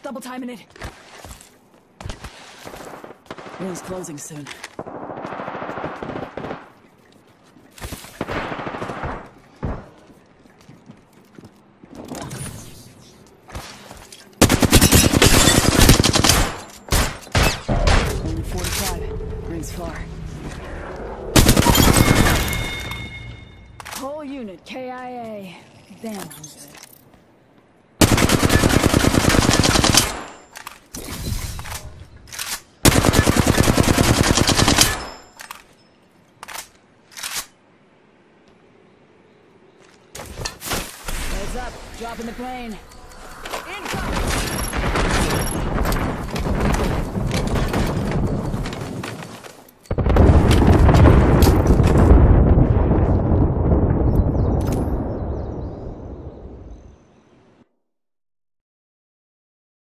double timing it. Ring's closing soon. Only 45. Ring's far. Whole unit KIA. Damn, I'm good. Heads up, dropping the plane. Incoming!